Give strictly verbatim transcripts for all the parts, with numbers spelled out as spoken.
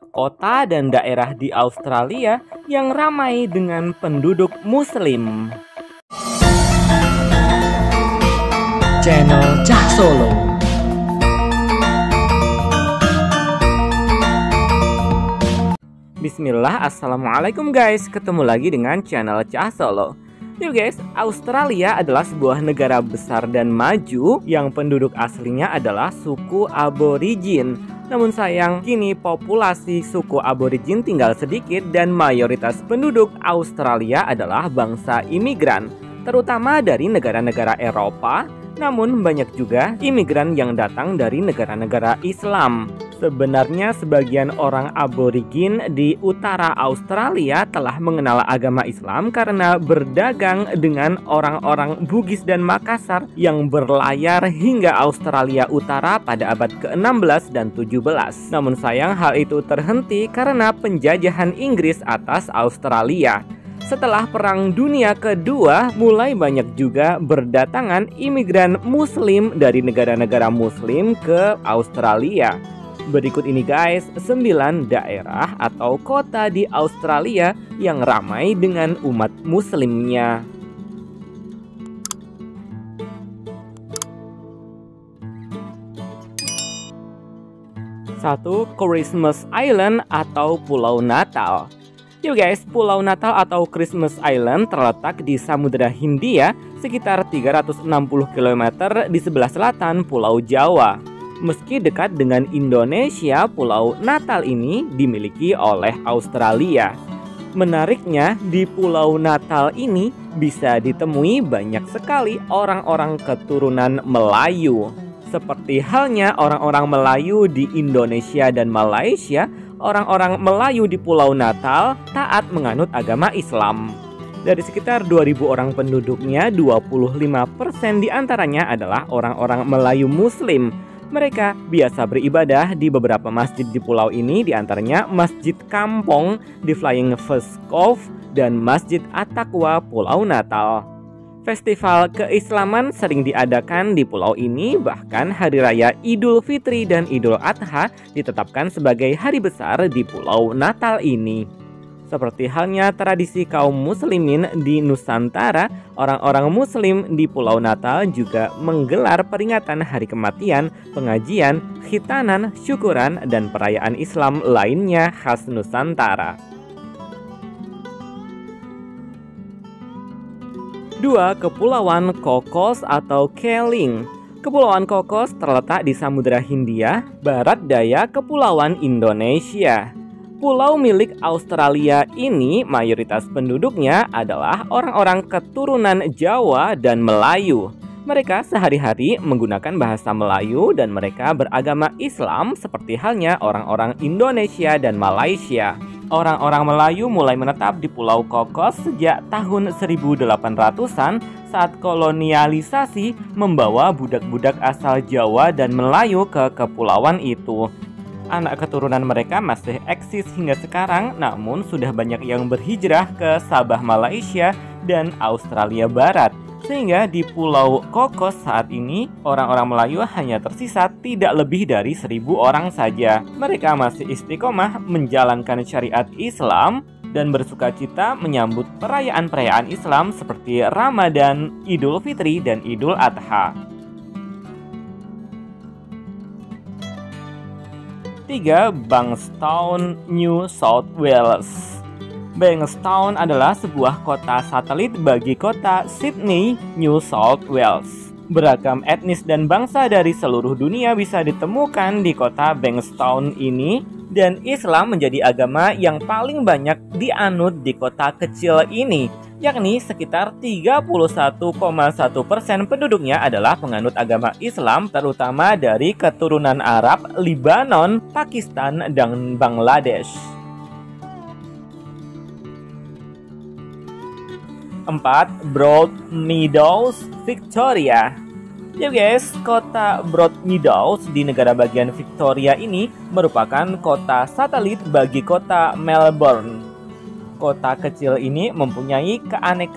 kota dan daerah di Australia yang ramai dengan penduduk Muslim. Channel Cah Solo. Bismillah, assalamualaikum guys. Ketemu lagi dengan channel Cah Solo. Yuk guys, Australia adalah sebuah negara besar dan maju yang penduduk aslinya adalah suku aborigin. Namun sayang, kini populasi suku aborigin tinggal sedikit dan mayoritas penduduk Australia adalah bangsa imigran, terutama dari negara-negara Eropa. Namun banyak juga imigran yang datang dari negara-negara Islam. Sebenarnya sebagian orang aborigin di utara Australia telah mengenal agama Islam karena berdagang dengan orang-orang Bugis dan Makassar yang berlayar hingga Australia Utara pada abad ke enam belas dan tujuh belas. Namun sayang hal itu terhenti karena penjajahan Inggris atas Australia. Setelah Perang Dunia Kedua, mulai banyak juga berdatangan imigran Muslim dari negara-negara Muslim ke Australia. Berikut ini guys, sembilan daerah atau kota di Australia yang ramai dengan umat Muslimnya. Satu, Christmas Island atau Pulau Natal. Yuk guys, Pulau Natal atau Christmas Island terletak di Samudra Hindia sekitar tiga ratus enam puluh kilometer di sebelah selatan Pulau Jawa. Meski dekat dengan Indonesia, Pulau Natal ini dimiliki oleh Australia. Menariknya, di Pulau Natal ini bisa ditemui banyak sekali orang-orang keturunan Melayu. Seperti halnya orang-orang Melayu di Indonesia dan Malaysia, orang-orang Melayu di Pulau Natal taat menganut agama Islam. Dari sekitar dua ribu orang penduduknya, dua puluh lima persen diantaranya adalah orang-orang Melayu Muslim. Mereka biasa beribadah di beberapa masjid di pulau ini, diantaranya Masjid Kampong di Flying Fish Cove dan Masjid At-Taqwa Pulau Natal. Festival keislaman sering diadakan di pulau ini, bahkan Hari Raya Idul Fitri dan Idul Adha ditetapkan sebagai hari besar di Pulau Natal ini. Seperti halnya tradisi kaum muslimin di Nusantara, orang-orang muslim di Pulau Natal juga menggelar peringatan hari kematian, pengajian, khitanan, syukuran, dan perayaan Islam lainnya khas Nusantara. Dua, Kepulauan Cocos atau Keeling. Kepulauan Cocos terletak di Samudra Hindia, barat daya Kepulauan Indonesia. Pulau milik Australia ini mayoritas penduduknya adalah orang-orang keturunan Jawa dan Melayu. Mereka sehari-hari menggunakan bahasa Melayu dan mereka beragama Islam seperti halnya orang-orang Indonesia dan Malaysia. Orang-orang Melayu mulai menetap di Pulau Cocos sejak tahun seribu delapan ratusan saat kolonialisasi membawa budak-budak asal Jawa dan Melayu ke kepulauan itu. Anak keturunan mereka masih eksis hingga sekarang, namun sudah banyak yang berhijrah ke Sabah, Malaysia, dan Australia Barat. Sehingga di Pulau Cocos saat ini, orang-orang Melayu hanya tersisa tidak lebih dari seribu orang saja. Mereka masih istiqomah menjalankan syariat Islam dan bersukacita menyambut perayaan-perayaan Islam seperti Ramadan, Idul Fitri, dan Idul Adha. Tiga, Bankstown, New South Wales. Bankstown adalah sebuah kota satelit bagi kota Sydney, New South Wales. Beragam etnis dan bangsa dari seluruh dunia bisa ditemukan di kota Bankstown ini, dan Islam menjadi agama yang paling banyak dianut di kota kecil ini, yakni sekitar tiga puluh satu koma satu persen penduduknya adalah penganut agama Islam, terutama dari keturunan Arab, Lebanon, Pakistan, dan Bangladesh. Empat, Broadmeadows, Victoria. Ya guys, kota Broadmeadows di negara bagian Victoria ini merupakan kota satelit bagi kota Melbourne. Kota kecil ini mempunyai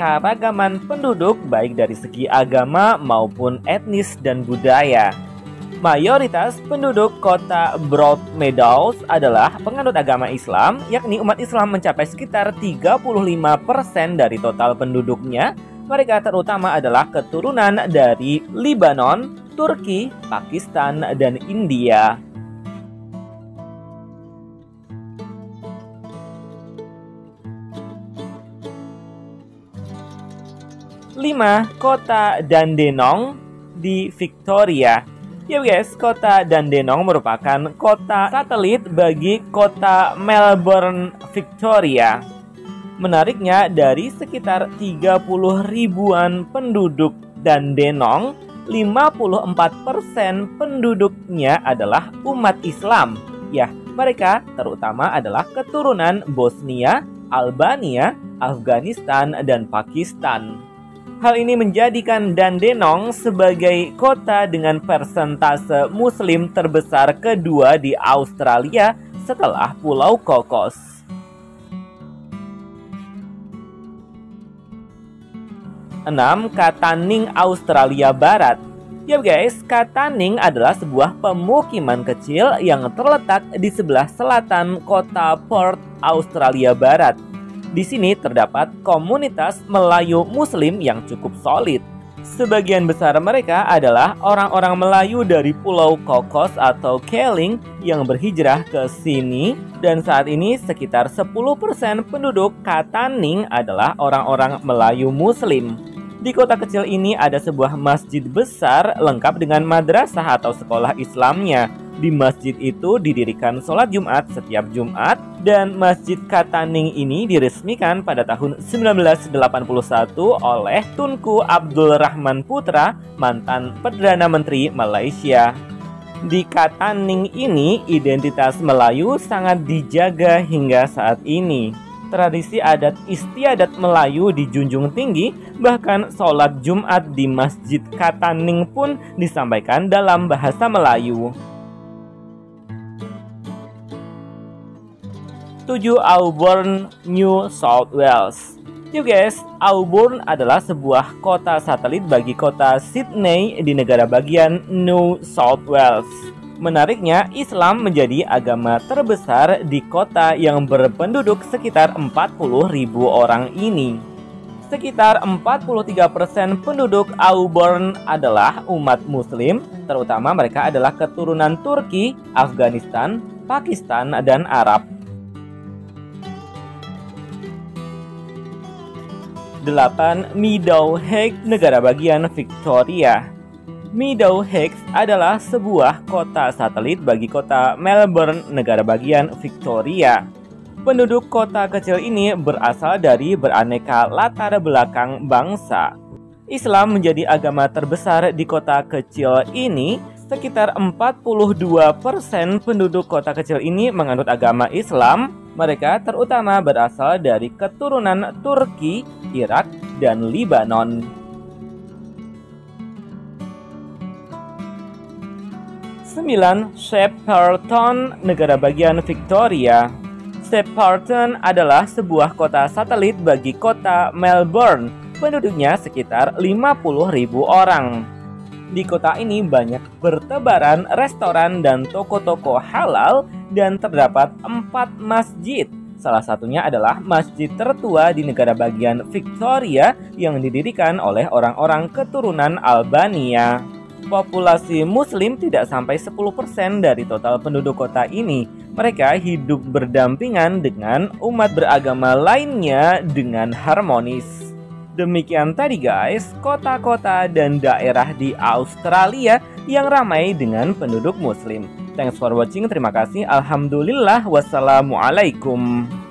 keanekaragaman penduduk baik dari segi agama maupun etnis dan budaya. Mayoritas penduduk kota Broadmeadows adalah penganut agama Islam, yakni umat Islam mencapai sekitar tiga puluh lima persen dari total penduduknya. Mereka terutama adalah keturunan dari Lebanon, Turki, Pakistan, dan India. lima. Kota Dandenong di Victoria. Ya guys, kota Dandenong merupakan kota satelit bagi kota Melbourne, Victoria. Menariknya, dari sekitar tiga puluh ribuan penduduk Dandenong, lima puluh empat persen penduduknya adalah umat Islam. Ya, mereka terutama adalah keturunan Bosnia, Albania, Afghanistan, dan Pakistan. Hal ini menjadikan Dandenong sebagai kota dengan persentase Muslim terbesar kedua di Australia setelah Pulau Cocos. enam. Katanning, Australia Barat. Ya guys, Katanning adalah sebuah pemukiman kecil yang terletak di sebelah selatan kota Perth, Australia Barat. Di sini terdapat komunitas Melayu Muslim yang cukup solid. Sebagian besar mereka adalah orang-orang Melayu dari Pulau Cocos atau Keeling yang berhijrah ke sini, dan saat ini sekitar sepuluh persen penduduk Katanning adalah orang-orang Melayu Muslim. Di kota kecil ini ada sebuah masjid besar lengkap dengan madrasah atau sekolah Islamnya. Di masjid itu didirikan sholat Jumat setiap Jumat, dan Masjid Katanning ini diresmikan pada tahun seribu sembilan ratus delapan puluh satu oleh Tunku Abdul Rahman Putra, mantan Perdana Menteri Malaysia. Di Katanning ini, identitas Melayu sangat dijaga hingga saat ini. Tradisi adat istiadat Melayu dijunjung tinggi, bahkan sholat Jumat di Masjid Katanning pun disampaikan dalam bahasa Melayu. tujuh. Auburn, New South Wales. Yuk guys, Auburn adalah sebuah kota satelit bagi kota Sydney di negara bagian New South Wales. Menariknya, Islam menjadi agama terbesar di kota yang berpenduduk sekitar empat puluh ribu orang ini. Sekitar empat puluh tiga persen penduduk Auburn adalah umat Muslim, terutama mereka adalah keturunan Turki, Afghanistan, Pakistan, dan Arab. delapan. Meadowhawks, negara bagian Victoria. Meadowhawks adalah sebuah kota satelit bagi kota Melbourne, negara bagian Victoria. Penduduk kota kecil ini berasal dari beraneka latar belakang bangsa. Islam menjadi agama terbesar di kota kecil ini. Sekitar empat puluh dua persen penduduk kota kecil ini menganut agama Islam. Mereka terutama berasal dari keturunan Turki, Irak, dan Lebanon. sembilan. Shepparton, negara bagian Victoria. Shepparton adalah sebuah kota satelit bagi kota Melbourne. Penduduknya sekitar lima puluh ribu orang. Di kota ini banyak bertebaran restoran dan toko-toko halal, dan terdapat empat masjid. Salah satunya adalah masjid tertua di negara bagian Victoria yang didirikan oleh orang-orang keturunan Albania. Populasi Muslim tidak sampai sepuluh persen dari total penduduk kota ini. Mereka hidup berdampingan dengan umat beragama lainnya dengan harmonis. Demikian tadi guys, kota-kota dan daerah di Australia yang ramai dengan penduduk Muslim. Thanks for watching, terima kasih. Alhamdulillah, wassalamualaikum.